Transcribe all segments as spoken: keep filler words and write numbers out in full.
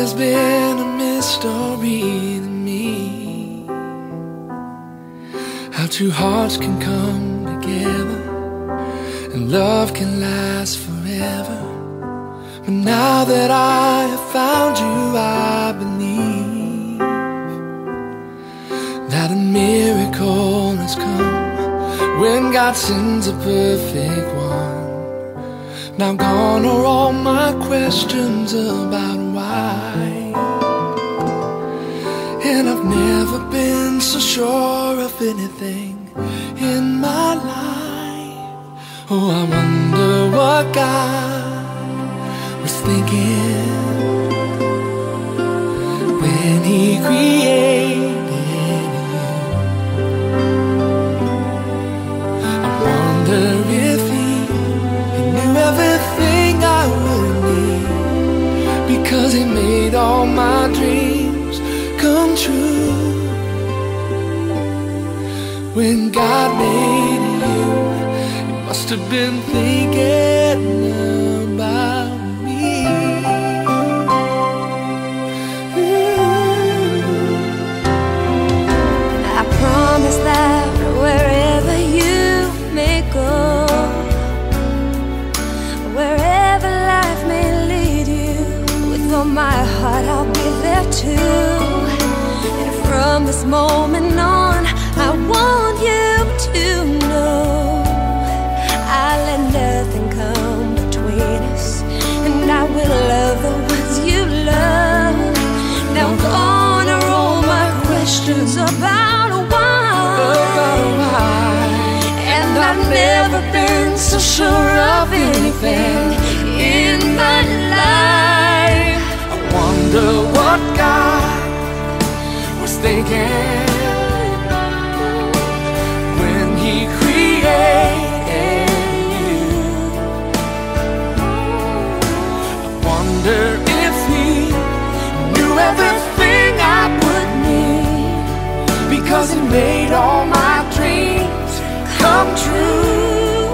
always been a mystery to me, how two hearts can come together and love can last forever. But now that I have found you, I believe that a miracle has come when God sends a perfect one. Now gone are all my questions about why, and I've never been so sure of anything in my life. Oh, I wonder what God was thinking when He created you. I wonder if He, he knew everything I would need, because He made all my dreams come true. When God made you, He must have been thinking about me. I promise that wherever you may go, wherever life may lead you, with all my heart I'll be there too. And from this moment on, I want you to know I'll let nothing come between us, and I will love the ones you love. Now gone are all my questions about why, and I've never been so sure of anything in my life. I wonder what God was thinking when He created you. I wonder if He knew everything I would need, because He made all my dreams come true.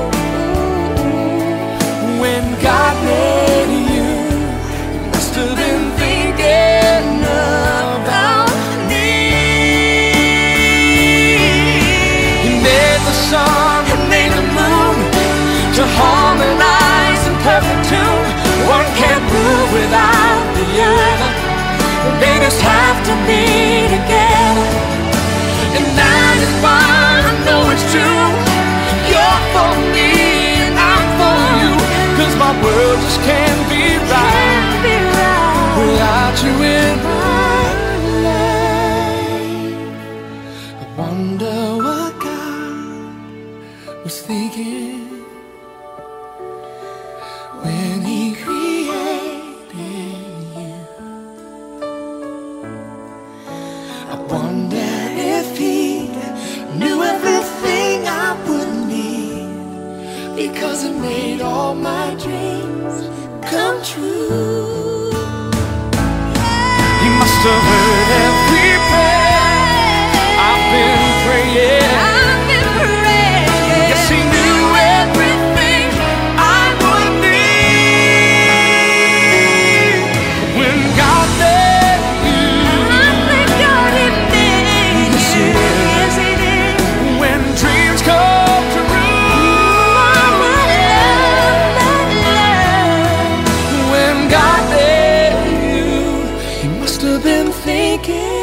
When God made you, He must have been thinking about me. He made the sun and made the moon to harmonize in perfect tune. One can't move without the other, they just have to be together. And that is why I know it's true. You're for me and I'm for you, 'cause my world just can't be right without you in my life. I wonder what God was thinking when He created you. I wonder if He knew everything I would need, because He made all my dreams come true. He must have heard every prayer I've been praying. I've been praying. Yes, He knew everything I would need. When God made you, I thank God He made yes, He you. did. Yes, He did. When dreams come true, My love, my love. when God made you, He must have been thinking